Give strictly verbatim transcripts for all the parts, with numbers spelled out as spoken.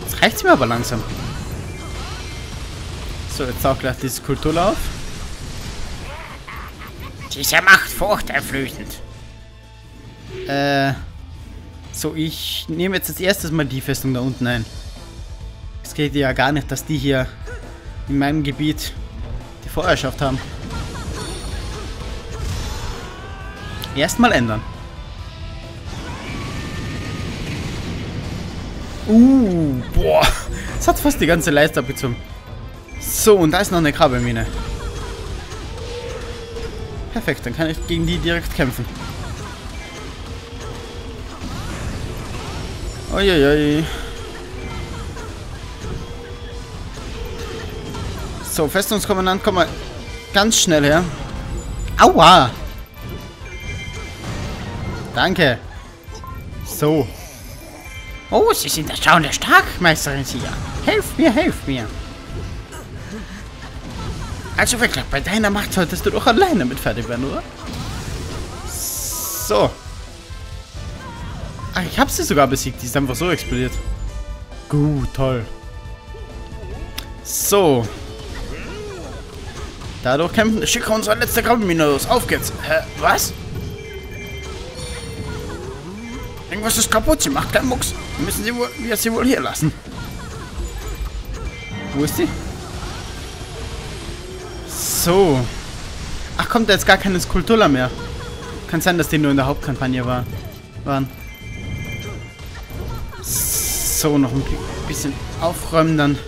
Jetzt reicht's mir aber langsam. So, jetzt auch gleich dieses Kulturlauf. Diese Macht furchteinflößend. Äh. So, ich nehme jetzt als erstes mal die Festung da unten ein. Es geht ja gar nicht, dass die hier in meinem Gebiet die Vorherrschaft haben. Erstmal ändern. Uh, boah. Das hat fast die ganze Leiste abgezogen. So, und da ist noch eine Krabbelmine. Perfekt, dann kann ich gegen die direkt kämpfen. Uiuiui. So, Festungskommandant, komm mal ganz schnell her. Aua! Danke. So. Oh, Sie sind erstaunlich stark, Meisterin Sia. Helf mir, helf mir. Also wirklich, Bei deiner Macht solltest du doch alleine mit fertig werden, oder? So. Ach, ich hab sie sogar besiegt. Die ist einfach so explodiert. Gut, toll. So. Dadurch kämpfen. Schicke unsere letzte Krabbelmine los. Auf geht's. Hä, was? Irgendwas ist kaputt. Sie macht keinen Mucks. Wir müssen sie wohl, wir sie wohl hier lassen. Wo ist sie? So. Ach, kommt da jetzt gar keine Skulptura mehr? Kann sein, dass die nur in der Hauptkampagne war, waren. So, noch ein bisschen aufräumen, dann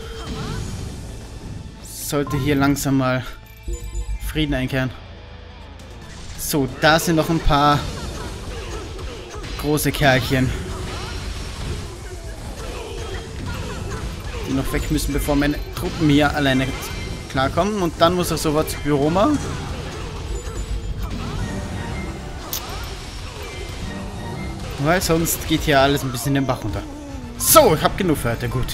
sollte hier langsam mal Frieden einkehren. So, da sind noch ein paar große Kerlchen, die noch weg müssen, bevor meine Truppen hier alleine klarkommen. Und dann muss er sofort zu Pyroma. Weil sonst geht hier alles ein bisschen den Bach runter. So, ich habe genug für heute. Gut.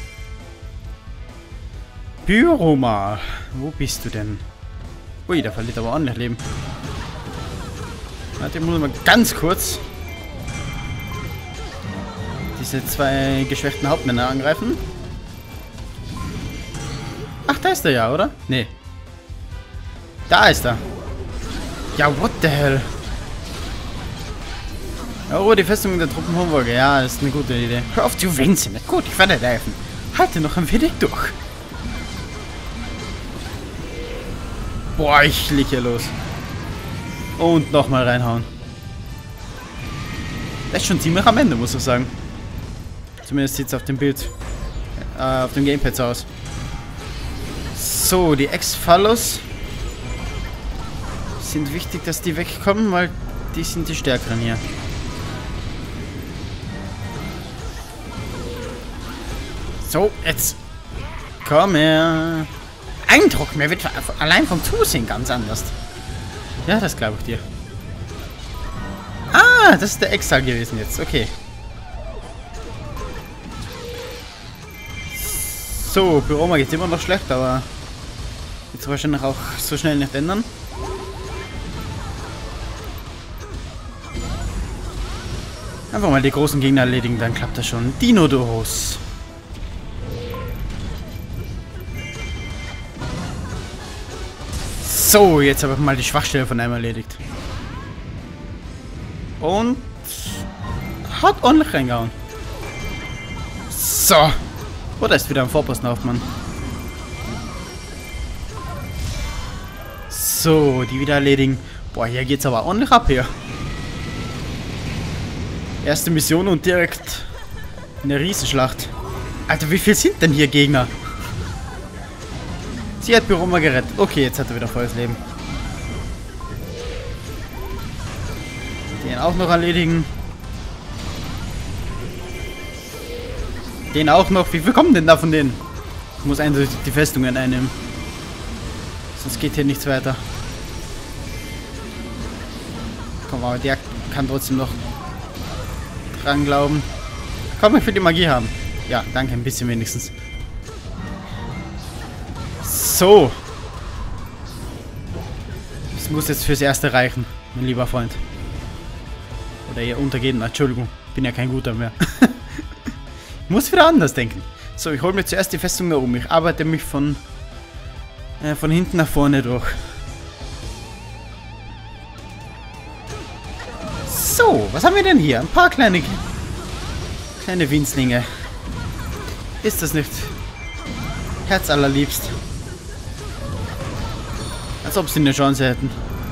Pyroma. Wo bist du denn? Ui, der verliert aber ordentlich Leben. Warte, ich muss mal ganz kurz diese zwei geschwächten Hauptmänner angreifen. Ach, da ist er ja, oder? Nee. Da ist er. Ja, what the hell? Oh, die Festung der Truppenhochburge. Ja, das ist eine gute Idee. Hör auf zu winseln. Gut, ich werde helfen. Halte noch ein wenig durch. Boah, ich leg hier los. Und nochmal reinhauen. Das ist schon ziemlich am Ende, muss ich sagen. Zumindest sieht es auf dem Bild, äh, auf dem Gamepad aus. So, die Ex-Phallos sind wichtig, dass die wegkommen, weil die sind die Stärkeren hier. So, jetzt. Komm her. Eindruck, mir wird allein vom Zusehen ganz anders. Ja, das glaube ich dir. Ah, das ist der Exal gewesen jetzt. Okay. So, Pyroma geht immer noch schlecht, aber jetzt wahrscheinlich auch so schnell nicht ändern. Einfach mal die großen Gegner erledigen, dann klappt das schon. Dino-Doros. So, jetzt habe ich mal die Schwachstelle von einem erledigt. Und hat ordentlich reingehauen. So. Oh, da ist wieder ein Vorpostenhauptmann. So, die wieder erledigen. Boah, hier geht's aber ordentlich ab hier. Erste Mission und direkt eine Riesenschlacht. Alter, wie viel sind denn hier Gegner? Sie hat Pyroma gerettet. Okay, jetzt hat er wieder volles Leben. Den auch noch erledigen. Den auch noch. Wie viel kommen denn da von denen? Ich muss eindeutig die Festungen einnehmen. Sonst geht hier nichts weiter. Komm, aber der kann trotzdem noch dran glauben. Komm, ich will die Magie haben. Ja, danke, ein bisschen wenigstens. So. Das muss jetzt fürs Erste reichen, mein lieber Freund. Oder ihr untergehen. Entschuldigung, bin ja kein guter mehr. muss wieder anders denken. So, ich hole mir zuerst die Festung da oben. Ich arbeite mich von, äh, von hinten nach vorne durch. So, was haben wir denn hier? Ein paar kleine, kleine Winzlinge. Ist das nicht herzallerliebst? Als ob sie eine Chance hätten.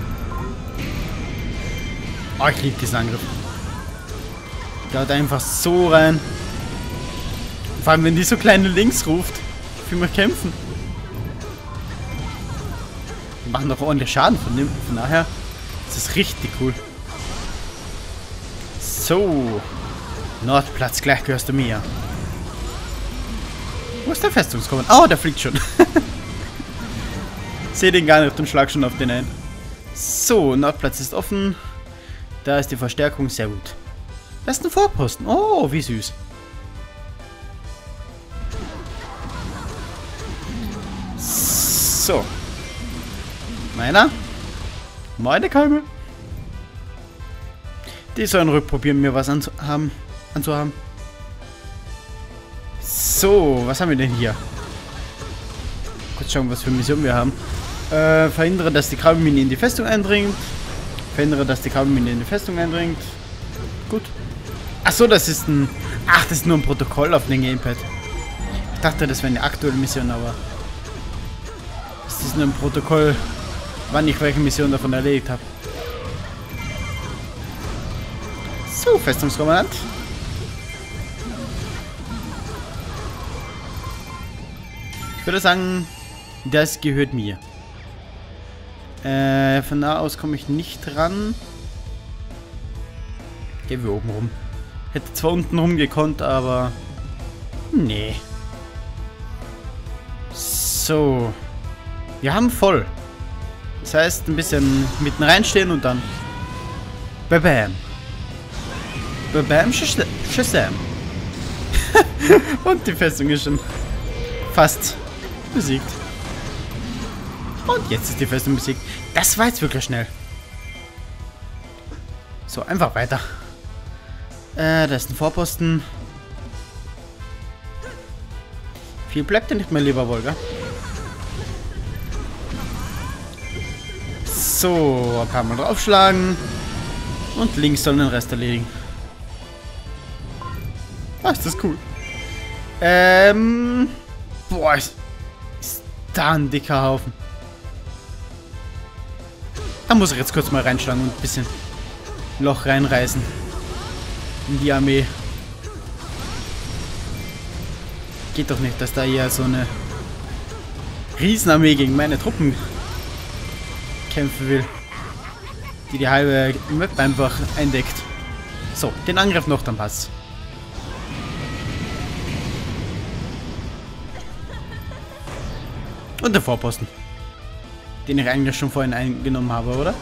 Oh, ich liebe diesen Angriff. Der haut einfach so rein. Vor allem, wenn die so kleine Links ruft. Ich will mal kämpfen. Die machen doch ordentlich Schaden von dem. Von daher ist das richtig cool. So. Nordplatz, gleich gehörst du mir. Wo ist der Festungskommand? Oh, der fliegt schon. Sehe den gar nicht und schlag schon auf den ein. So, Nordplatz ist offen. Da ist die Verstärkung, sehr gut. Das ist ein Vorposten. Oh, wie süß. So. Meiner. Meine Keime. Die sollen ruhig probieren, mir was anzuhaben. anzuhaben. So, was haben wir denn hier? Kurz schauen, was für Mission wir haben. Äh, verhindere, dass die Kabelmine in die Festung eindringt. Verhindere, dass die Kabelmine in die Festung eindringt. Gut. Achso, das ist ein... Ach, das ist nur ein Protokoll auf dem Gamepad. Ich dachte, das wäre eine aktuelle Mission, aber... Das ist nur ein Protokoll, wann ich welche Mission davon erledigt habe. So, Festungskommandant. Ich würde sagen, das gehört mir. Äh, von da aus komme ich nicht ran. Gehen wir oben rum. Hätte zwar unten rum gekonnt, aber... Nee. So. Wir haben voll. Das heißt, ein bisschen mitten reinstehen und dann... Babam. Babam, Shazam. Und die Festung ist schon fast besiegt. Und jetzt ist die Festung besiegt. Das war jetzt wirklich schnell. So, einfach weiter. Äh, da ist ein Vorposten. Viel bleibt ja nicht mehr, lieber Wolga. So, ein paar Mal draufschlagen. Und links sollen den Rest erledigen. Ah, ist das cool. Ähm. Boah, ist, ist da ein dicker Haufen. Da muss ich jetzt kurz mal reinschlagen und ein bisschen Loch reinreißen. In die Armee. Geht doch nicht, dass da hier so eine Riesenarmee gegen meine Truppen kämpfen will. Die die halbe Map einfach eindeckt. So, den Angriff noch, dann passt. Und der Vorposten. Den ich eigentlich schon vorhin eingenommen habe, oder?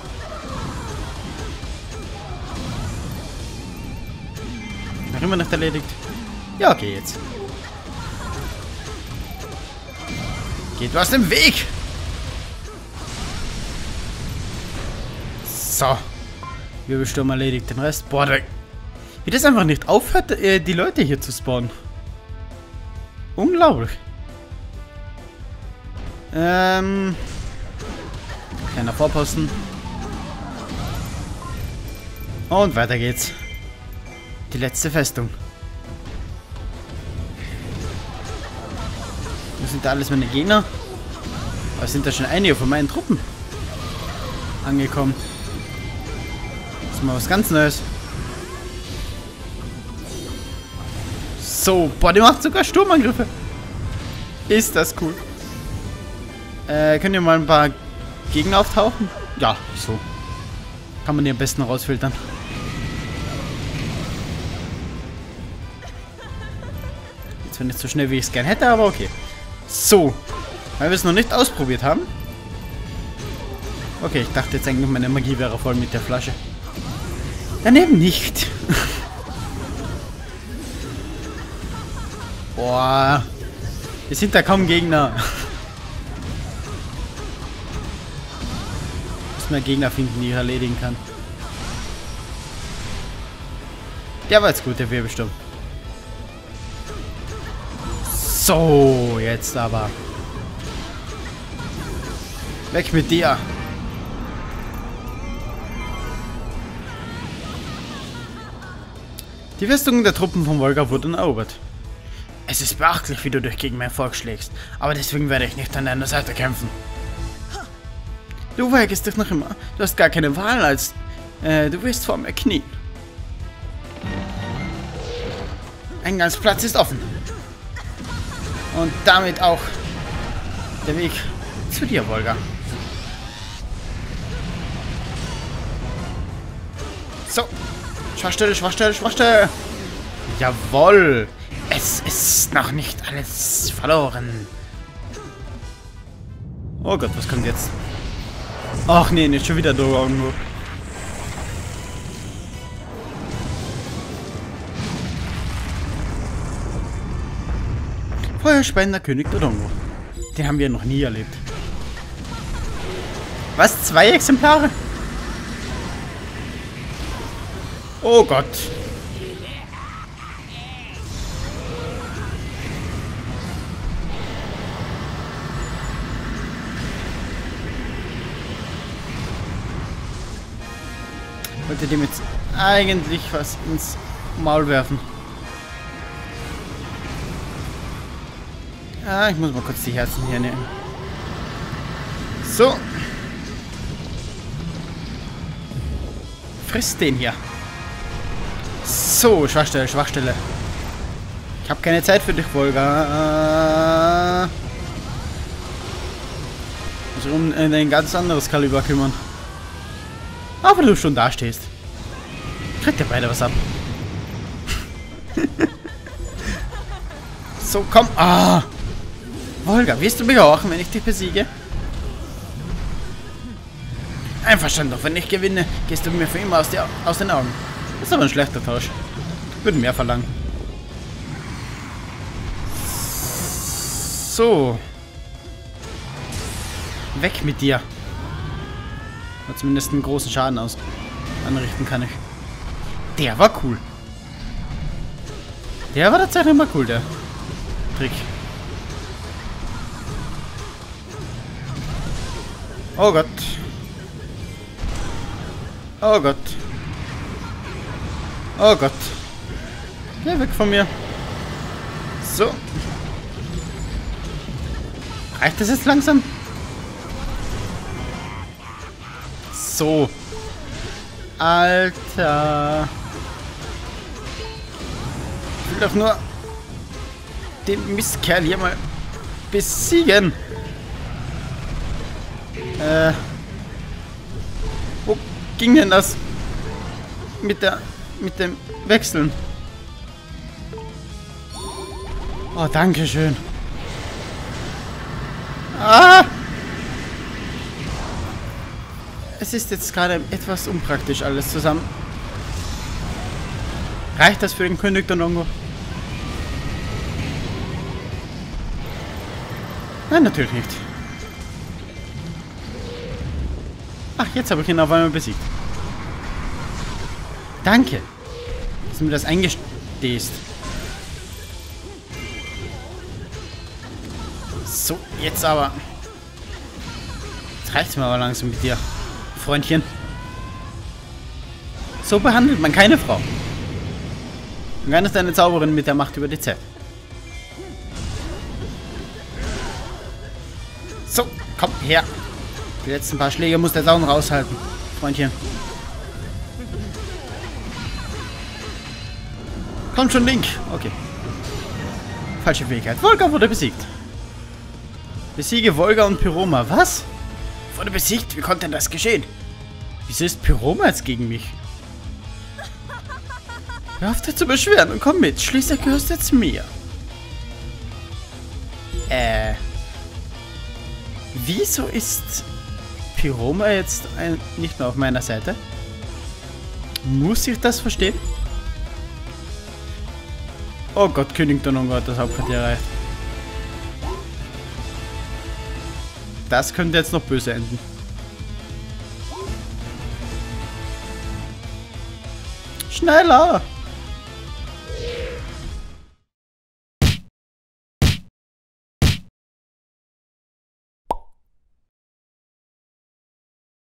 Noch immer nicht erledigt. Ja, okay, jetzt. Geht was dem Weg! So. Wirbelsturm erledigt. Den Rest. Boah, da, wie das einfach nicht aufhört, die Leute hier zu spawnen. Unglaublich. Ähm. Kleiner Vorposten. Und weiter geht's. Die letzte Festung. Wo sind da alles meine Gegner? Aber sind da schon einige von meinen Truppen angekommen? Das ist mal was ganz Neues. So, boah, die macht sogar Sturmangriffe. Ist das cool. Äh, könnt ihr mal ein paar Gegner auftauchen? Ja, so. Kann man die am besten rausfiltern. Jetzt zwar nicht so schnell, wie ich es gern hätte, aber okay. So. Weil wir es noch nicht ausprobiert haben. Okay, ich dachte jetzt eigentlich, meine Magie wäre voll mit der Flasche. Daneben nicht. Boah. Wir sind da kaum Gegner. Muss mehr Gegner finden, die ich erledigen kann. Der war jetzt gut, der Wirbelsturm. So, jetzt aber. Weg mit dir. Die Festung der Truppen von Volga wurde erobert. Es ist beachtlich, wie du dich gegen mein Volk schlägst, aber deswegen werde ich nicht an deiner Seite kämpfen. Du weigerst dich noch immer. Du hast gar keine Wahl, als äh, du wirst vor mir knien. Eingangsplatz ist offen. Und damit auch der Weg zu dir, Volga. So. Schwachstelle, Schwachstelle, Schwachstelle. Jawohl. Es ist noch nicht alles verloren. Oh Gott, was kommt jetzt? Ach nee, nicht schon wieder da irgendwo. Feuerspender König Dodongo. Den haben wir noch nie erlebt. Was? Zwei Exemplare? Oh Gott. Ich wollte dem jetzt eigentlich was ins Maul werfen. Ah, ich muss mal kurz die Herzen hier nehmen. So. Friss den hier. So, Schwachstelle, Schwachstelle. Ich habe keine Zeit für dich, Volga. Ich muss um ein ganz anderes Kaliber kümmern. Aber du schon da stehst. Kriegt ihr beide was ab. So, komm. Ah. Volga, wirst du mich auch, wenn ich dich besiege? Einverstanden, doch wenn ich gewinne, gehst du mir für immer aus, die, aus den Augen. Das ist aber ein schlechter Tausch. Würde mehr verlangen. So. Weg mit dir. Oder zumindest einen großen Schaden aus anrichten kann ich. Der war cool. Der war tatsächlich immer cool, der Trick. Oh Gott. Oh Gott. Oh Gott. Geh weg von mir. So. Reicht das jetzt langsam? So. Alter. Ich will doch nur den Mistkerl hier mal besiegen. Äh. Wo ging denn das? Mit der. Mit dem Wechseln. Oh, danke schön. Ah! Es ist jetzt gerade etwas unpraktisch alles zusammen. Reicht das für den König Dodongo? Nein, natürlich nicht. Ach, jetzt habe ich ihn auf einmal besiegt. Danke, dass du mir das eingestehst. So, jetzt aber. Jetzt reicht's mir aber langsam mit dir, Freundchen. So behandelt man keine Frau. Und dann ist eine Zauberin mit der Macht über die Zeit. So, komm her. Die letzten paar Schläge muss der Zaun raushalten, Freundchen. Kommt schon, Link. Okay. Falsche Fähigkeit. Volga wurde besiegt. Besiege Volga und Pyroma. Was? Wurde besiegt? Wie konnte denn das geschehen? Wieso ist Pyroma jetzt gegen mich? Hör auf, dich zu beschweren und komm mit. Schließlich gehörst du jetzt mir. Äh. Wieso ist Pyroma jetzt ein, nicht mehr auf meiner Seite? Muss ich das verstehen? Oh Gott, König Dodongo hat das Hauptquartier erreicht. Das könnte jetzt noch böse enden. Schneller!